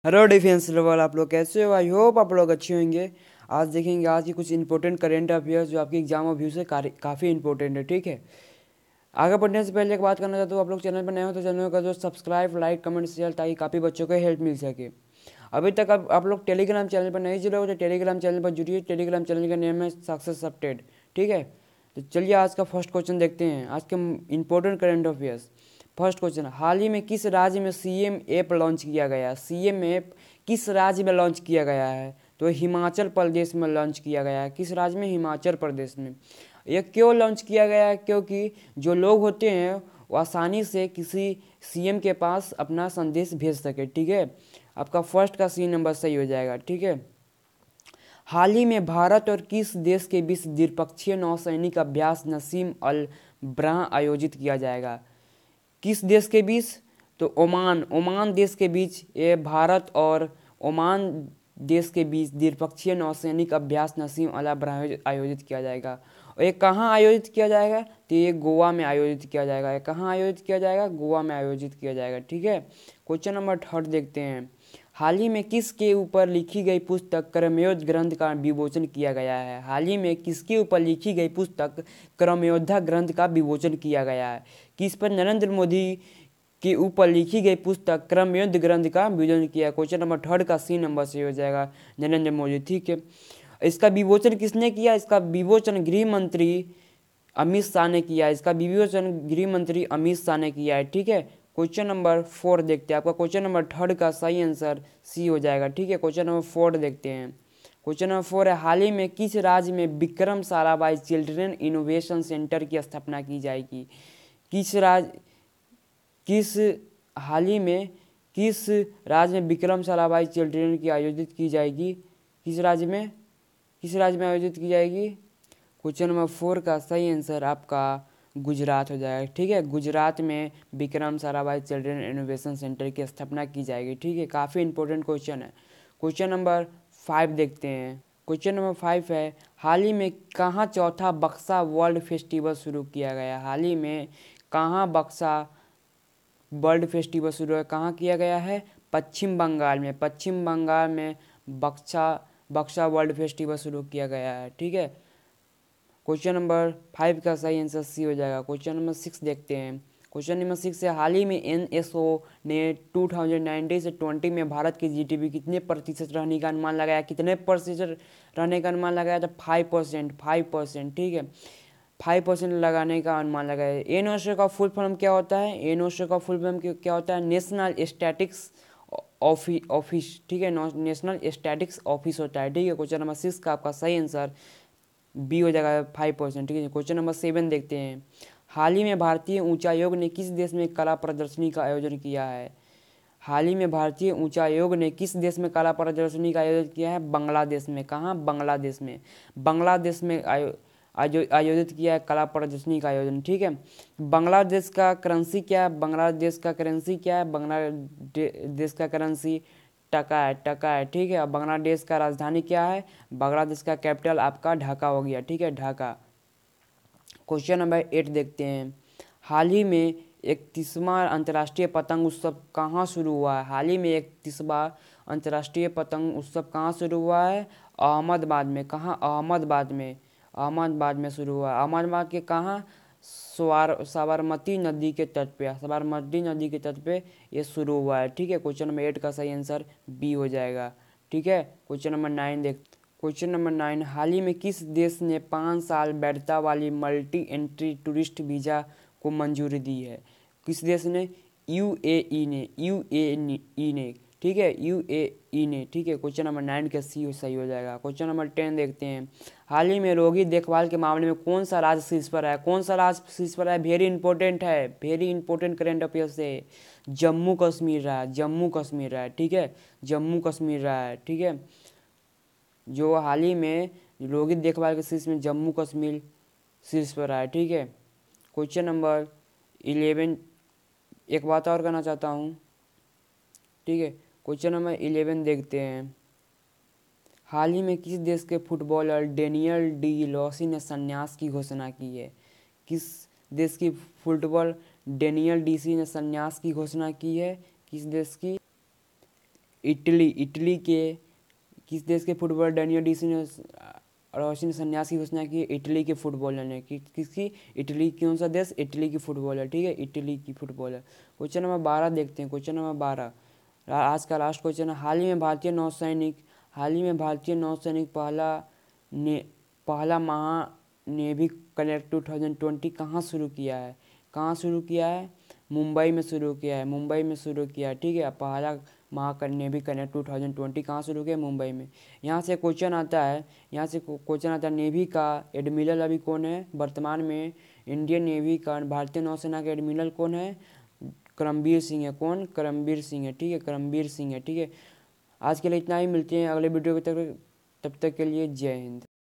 Hello defence level, आप लोग कैसे हो? आई होप आप लोग अच्छे होंगे। आज देखेंगे आज की कुछ इंपॉर्टेंट करेंट अफेयर्स जो आपकी एग्जाम और व्यू से काफ़ी इंपॉर्टेंट है। ठीक है, आगे बढ़ने से पहले एक बात करना चाहता हूँ, आप लोग चैनल पर नए हो तो चैनल का जो सब्सक्राइब, लाइक, कमेंट, शेयर, ताकि काफ़ी बच्चों को हेल्प मिल सके। अभी तक आप लोग टेलीग्राम चैनल पर नहीं जुड़े हो तो टेलीग्राम चैनल पर जुड़िए। टेलीग्राम चैनल का नेम है सक्सेस अपडेट। ठीक है, तो चलिए आज का फर्स्ट क्वेश्चन देखते हैं, आज के important current affairs. First question, हाल ही में किस राज्य में सीएम ऐप लॉन्च किया गया? सीएम ऐप किस राज्य में लॉन्च किया गया है? तो हिमाचल प्रदेश में लॉन्च किया गया है। किस राज्य में? हिमाचल प्रदेश में। यह क्यों लॉन्च किया गया है? क्योंकि जो लोग होते हैं वो आसानी से किसी सीएम के पास अपना संदेश भेज सके। ठीक है, आपका फर्स्ट का सी नंबर सही हो जाएगा। ठीक है, हाल ही में भारत और किस देश के बीच द्विपक्षीय नौसैनिक अभ्यास नसीम अल ब्राह आयोजित किया जाएगा? किस देश के बीच? तो ओमान देश के बीच ये भारत और ओमान देश के बीच द्विपक्षीय नौसैनिक अभ्यास नसीम अल ब्राह आयोजित किया जाएगा। और ये कहाँ आयोजित किया जाएगा? तो ये गोवा में आयोजित किया जाएगा। ये कहाँ आयोजित किया जाएगा? गोवा में आयोजित किया जाएगा। ठीक है, क्वेश्चन नंबर थर्ड देखते हैं, हाल ही में किसके ऊपर लिखी गई पुस्तक कर्मयोद्धा ग्रंथ का विमोचन किया गया है? हाल ही में किसके ऊपर लिखी गई पुस्तक कर्मयोद्धा ग्रंथ का विमोचन किया गया है? किस पर? नरेंद्र मोदी के ऊपर लिखी गई पुस्तक कर्मयोद्धा ग्रंथ का विमोचन किया। क्वेश्चन नंबर थर्ड का सी नंबर से हो जाएगा, नरेंद्र मोदी। ठीक है, इसका विमोचन किसने किया? इसका विमोचन गृह मंत्री अमित शाह ने किया। इसका विमोचन गृह मंत्री अमित शाह ने किया है। ठीक है, क्वेश्चन नंबर फोर देखते हैं, आपका क्वेश्चन नंबर थर्ड का सही आंसर सी हो जाएगा। ठीक है, क्वेश्चन नंबर फोर देखते हैं। क्वेश्चन नंबर फोर है, हाल ही में किस राज्य में Vikram Sarabhai children innovation centre की स्थापना की जाएगी? किस राज्य किस हाल ही में किस राज्य में विक्रम साराभाई चिल्ड्रन की आयोजित की जाएगी? किस राज्य में आयोजित की जाएगी? क्वेश्चन नंबर फोर का सही आंसर आपका गुजरात हो जाएगा। ठीक है, गुजरात में Vikram Sarabhai children innovation centre की स्थापना की जाएगी। ठीक है, काफ़ी इंपॉर्टेंट क्वेश्चन है। क्वेश्चन नंबर फाइव देखते हैं। क्वेश्चन नंबर फाइव है, हाल ही में कहाँ चौथा बक्सा वर्ल्ड फेस्टिवल शुरू किया गया? हाल ही में कहाँ बक्सा वर्ल्ड फेस्टिवल शुरू है? कहाँ किया गया है? पश्चिम बंगाल में। पश्चिम बंगाल में बक्सा बक्सा वर्ल्ड फेस्टिवल शुरू किया गया है। ठीक है, क्वेश्चन नंबर फाइव का सही आंसर सी हो जाएगा। क्वेश्चन नंबर सिक्स देखते हैं। क्वेश्चन नंबर सिक्स है, हाल ही में एनएसओ ने 2019 से 20 में भारत की जीडीपी कितने प्रतिशत रहने का अनुमान लगाया? कितने प्रतिशत रहने का अनुमान लगाया था? 5%। 5%। ठीक है, 5% लगाने का अनुमान लगाया। एनओसी का फुल फॉर्म क्या होता है? एनओसी का फुल फॉर्म क्या होता है? National statistics office. ठीक है, नेशनल स्टैटिक्स ऑफिस होता है। ठीक है, क्वेश्चन नंबर सिक्स का आपका सही आंसर बी हो जाएगा, 5%। ठीक है, क्वेश्चन नंबर सेवन देखते हैं, हाल ही में भारतीय उच्चायोग ने किस देश में कला प्रदर्शनी का आयोजन किया है? हाल ही में भारतीय उच्चायोग ने किस देश में कला प्रदर्शनी का आयोजन किया है? बांग्लादेश में। कहाँ? बांग्लादेश में। बांग्लादेश में आयोजित किया है कला प्रदर्शनी का आयोजन। ठीक है, बांग्लादेश का करेंसी क्या है? बांग्लादेश का करेंसी क्या है? बांग्लादेश का करेंसी टका है। टका है। ठीक है, अब बांग्लादेश का राजधानी क्या है? बांग्लादेश का कैपिटल आपका ढाका हो गया। ठीक है, ढाका। क्वेश्चन नंबर 8 देखते हैं, हाल ही में 31वां अंतर्राष्ट्रीय पतंग उत्सव कहाँ शुरू हुआ है? हाल ही में 31वां अंतर्राष्ट्रीय पतंग उत्सव कहाँ शुरू हुआ है? अहमदाबाद में। कहाँ? अहमदाबाद में। अहमदाबाद में शुरू हुआ है। अहमदाबाद के कहाँ? साबरमती नदी के तट पे। साबरमती नदी के तट पे ये शुरू हुआ है। ठीक है, क्वेश्चन नंबर 8 का सही आंसर बी हो जाएगा। ठीक है, क्वेश्चन नंबर 9 देख क्वेश्चन नंबर 9, हाल ही में किस देश ने 5 साल वैधता वाली मल्टी एंट्री टूरिस्ट वीज़ा को मंजूरी दी है? किस देश ने? यूएई ने। यूएई ने। ठीक है, यूएई ने। ठीक है, क्वेश्चन नंबर 9 का सी सही हो जाएगा। क्वेश्चन नंबर 10 देखते हैं, हाल ही में रोगी देखभाल के मामले में कौन सा राज्य शीर्ष पर है? कौन सा राज्य शीर्ष पर है? वेरी इंपॉर्टेंट है, वेरी इंपॉर्टेंट करेंट अफेयर से। जम्मू कश्मीर रहा है। जम्मू कश्मीर रहा है। ठीक है, जम्मू कश्मीर रहा है। ठीक है, जो हाल ही में रोगी देखभाल के शीर्ष में जम्मू कश्मीर शीर्ष पर आया। ठीक है, क्वेश्चन नंबर 11, एक बात और कहना चाहता हूँ। ठीक है, क्वेश्चन नंबर 11 देखते हैं, हाल ही में किस देश के फुटबॉलर डेनियल डी लॉसी ने संन्यास की घोषणा की है? किस देश की फुटबॉल डेनियल डीसी ने संन्यास की घोषणा की है? किस देश की? इटली इटली के किस देश के फुटबॉलर डेनियल डीसी ने रोशन संन्यास की घोषणा की? इटली के फुटबॉलर ने। किसकी? इटली। कौन सा देश? इटली की फुटबॉलर, ठीक है, इटली की फुटबॉलर। क्वेश्चन नंबर 12 देखते हैं। क्वेश्चन नंबर 12 आज का लास्ट क्वेश्चन है। हाल ही में भारतीय नौसैनिक पहला महानेवी कनेक्ट 2020 कहाँ शुरू किया है? कहाँ शुरू किया है? मुंबई में शुरू किया है। मुंबई में शुरू किया है, ठीक है। पहला नेवी कनेक्ट 2020 कहाँ शुरू किया? मुंबई में। यहाँ से क्वेश्चन आता है नेवी का एडमिरल अभी कौन है वर्तमान में? इंडियन नेवी का, भारतीय नौसेना का एडमिरल कौन है? करमबीर सिंह है। कौन? करमबीर सिंह है, ठीक है, करमबीर सिंह है, ठीक है। आज के लिए इतना ही। मिलते हैं अगले वीडियो तब तक के लिए जय हिंद।